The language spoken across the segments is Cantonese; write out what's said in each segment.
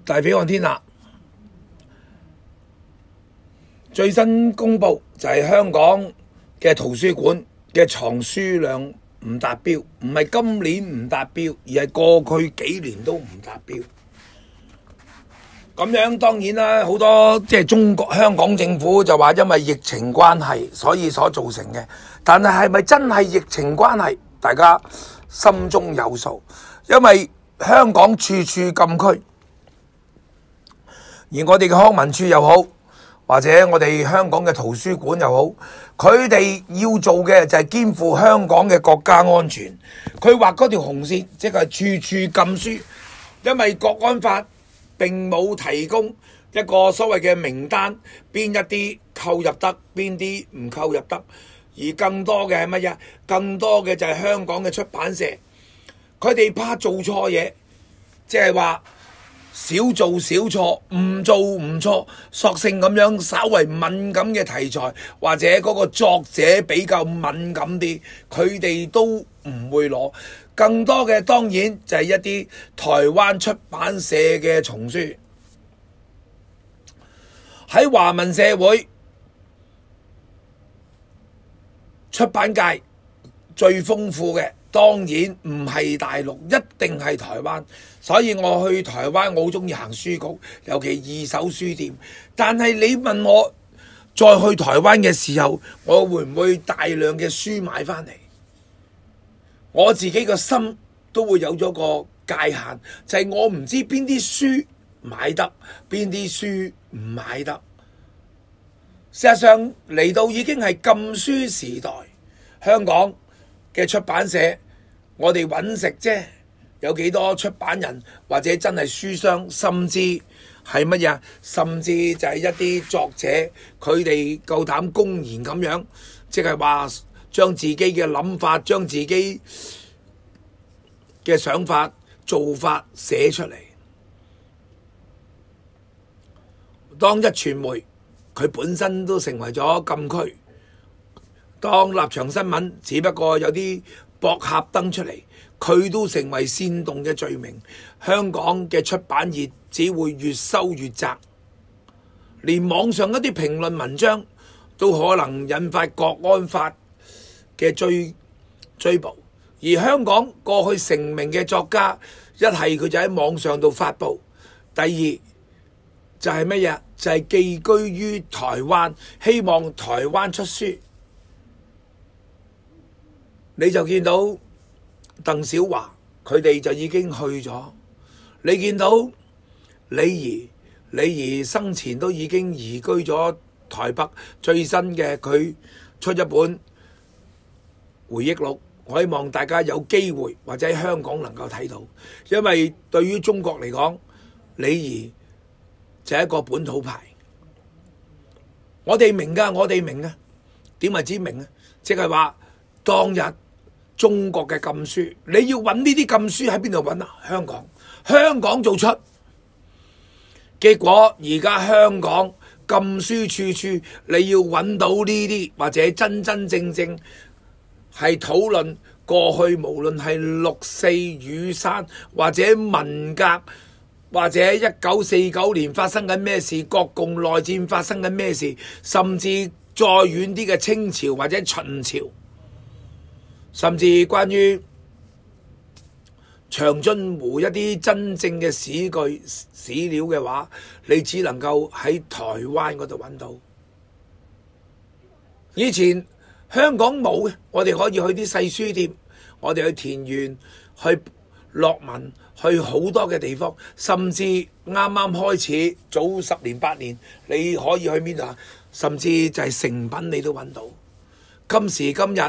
大彼岸天下最新公布就係香港嘅圖書館嘅藏書量唔達標，唔係今年唔達標，而係過去幾年都唔達標。咁樣當然啦，好多香港政府就話因為疫情關係，所以所造成嘅。但係咪真係疫情關係？大家心中有數，因為香港處處禁區，而我哋嘅康文署又好，或者我哋香港嘅圖書館又好，佢哋要做嘅就係肩負香港嘅國家安全。佢畫嗰條紅線，即係處處禁書，因為國安法並冇提供一個所謂嘅名單，邊一啲購入得，邊啲唔購入得。而更多嘅係乜嘢？更多嘅就係香港嘅出版社，佢哋怕做錯嘢，即係話少做少錯，唔做唔錯，索性咁樣稍為敏感嘅題材，或者嗰個作者比較敏感啲，佢哋都唔會攞。更多嘅當然就係一啲台灣出版社嘅叢書。喺華文社會，出版界最豐富嘅當然唔係大陸，一定係台灣。所以我去台灣，我好中意行書局，尤其二手書店。但係你問我再去台灣嘅時候，我會唔會大量嘅書買返嚟？我自己個心都會有咗個界限，就係我唔知邊啲書買得，邊啲書唔買得。事實上嚟到已經係禁書時代，香港嘅出版社，我哋揾食啫，有幾多出版人或者真係書商，甚至係乜嘢？甚至就係一啲作者，佢哋夠膽公然咁樣，即係話將自己嘅諗法，將自己嘅想法、做法寫出嚟。當一傳媒佢本身都成為咗禁區，當立場新聞只不過有啲博客登出嚟，佢都成為煽動嘅罪名。香港嘅出版業只會越收越窄，連網上一啲評論文章都可能引發國安法嘅追捕。而香港過去成名嘅作家，一係佢就喺網上度發布，第二就係乜嘢？就係寄居於台灣，希望台灣出書。你就見到鄧小華佢哋就已經去咗，你見到李怡生前都已經移居咗台北，最新嘅佢出一本回憶錄，我希望大家有機會或者喺香港能夠睇到，因為對於中國嚟講，李怡就係一個本土派。我哋明㗎，我哋明㗎，點為之明啊？即係話當日中國嘅禁書，你要揾呢啲禁書喺邊度揾啊？香港做出，結果而家香港禁書處處，你要揾到呢啲或者真真正正係討論過去，無論係六四雨傘或者文革，或者1949年發生緊咩事，國共內戰發生緊咩事，甚至再遠啲嘅清朝或者秦朝，甚至關於長津湖一啲真正嘅史據史料嘅話，你只能夠喺台灣嗰度揾到。以前香港冇嘅，我哋可以去啲細書店，我哋去田園，去樂文，去好多嘅地方，甚至啱啱開始早10年8年，你可以去邊度啊？甚至就係誠品你都揾到。今時今日，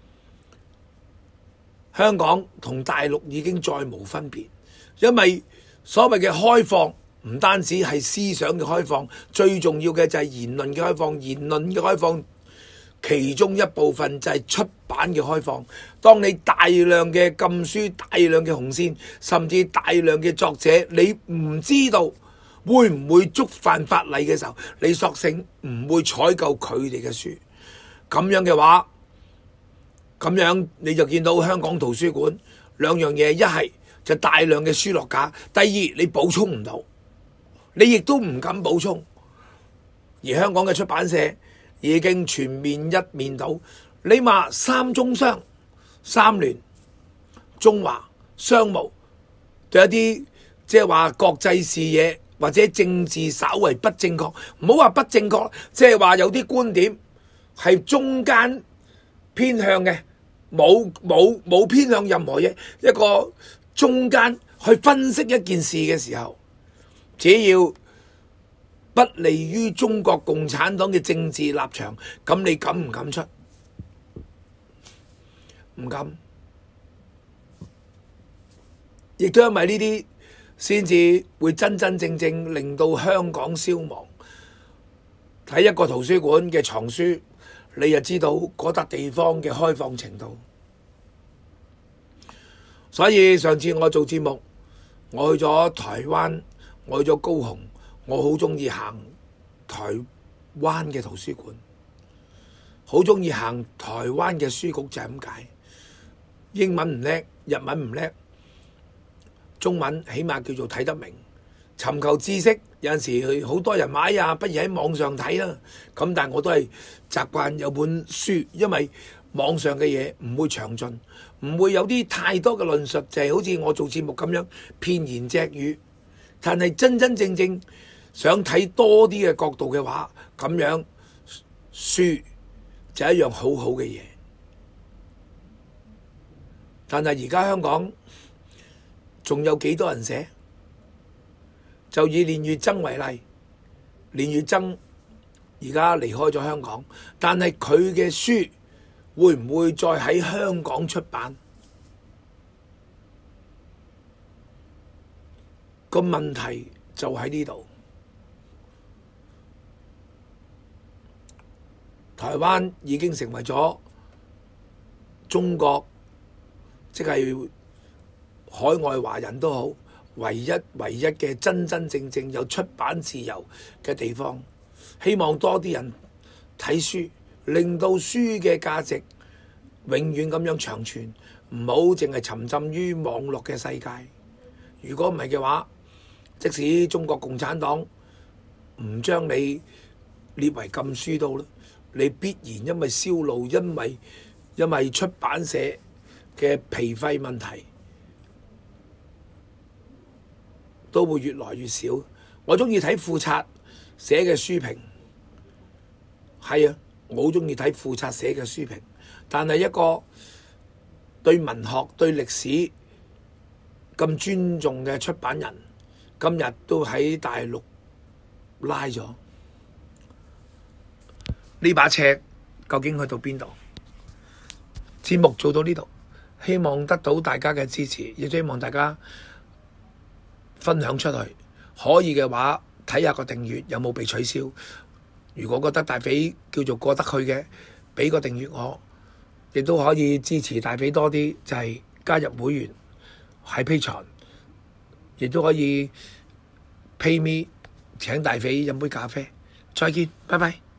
香港同大陸已經再無分別，因為所謂嘅開放唔單止係思想嘅開放，最重要嘅就係言論嘅開放。言論嘅開放其中一部分就係出版嘅開放。當你大量嘅禁書、大量嘅紅線，甚至大量嘅作者，你唔知道會唔會觸犯法例嘅時候，你索性唔會採購佢哋嘅書。咁樣嘅話，咁樣你就見到香港圖書館兩樣嘢，一係就大量嘅書落架，第二你補充唔到。 你亦都唔敢補充。而香港嘅出版社已經全面一面倒，你話三中商、三聯、中華、商務對一啲即係話國際視野或者政治稍為不正確，唔好話不正確，即係話有啲觀點係中間偏向嘅，冇偏向任何嘢，一個中間去分析一件事嘅時候，只要不利於中國共產黨嘅政治立場，咁你敢唔敢出？唔敢。亦都因為呢啲，先至會真真正正令到香港消亡。睇一個圖書館嘅藏書，你就知道嗰笪地方嘅開放程度。所以上次我做節目，我去咗台灣，我去咗高雄，我好中意行台灣嘅圖書館，好中意行台灣嘅書局，就係咁解。英文唔叻，日文唔叻，中文起碼叫做睇得明。尋求知識有陣時好多人買啊，不如喺網上睇啦。咁但係我都係習慣有本書，因為網上嘅嘢唔會詳盡，唔會有啲太多嘅論述，就係好似我做節目咁樣片言隻語。但係真真正正想睇多啲嘅角度嘅話，咁樣書就係一樣好好嘅嘢。但係而家香港仲有幾多人寫？就以練乙錚為例，練乙錚而家離開咗香港，但係佢嘅書會唔會再喺香港出版？個問題就喺呢度。台灣已經成為咗中國，即係海外華人都好，唯一嘅真真正正有出版自由嘅地方。希望多啲人睇書，令到書嘅價值永遠咁樣長存，唔好淨係沉浸於網絡嘅世界。如果唔係嘅話，即使中國共產黨唔將你列為禁書都啦，你必然因為銷路，因為出版社嘅皮費問題，都會越來越少。我中意睇富察寫嘅書評，係啊，我好中意睇富察寫嘅書評。但係一個對文學、對歷史咁尊重嘅出版人，今日都喺大陸拉咗。呢把尺究竟去到邊度？節目做到呢度，希望得到大家嘅支持，亦都希望大家分享出去。可以嘅話，睇下個訂閱有冇被取消。如果覺得大肥叫做過得去嘅，俾個訂閱我，亦都可以支持大肥多啲，就係加入會員喺 Patreon，亦都可以 pay me 請大肥飲杯咖啡。再見，拜拜。